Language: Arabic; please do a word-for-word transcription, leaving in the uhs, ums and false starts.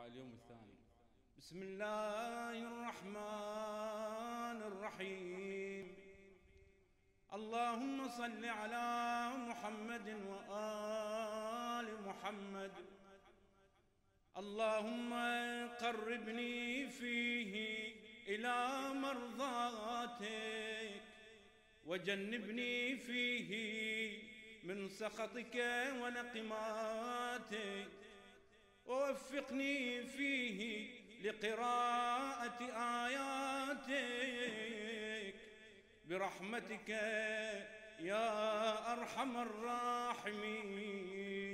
اليوم الثاني. بسم الله الرحمن الرحيم. اللهم صل على محمد وآل محمد. اللهم قربني فيه إلى مرضاتك، وجنبني فيه من سخطك ونقماتك، ووفقني فيه لقراءة آياتك برحمتك يا أرحم الراحمين.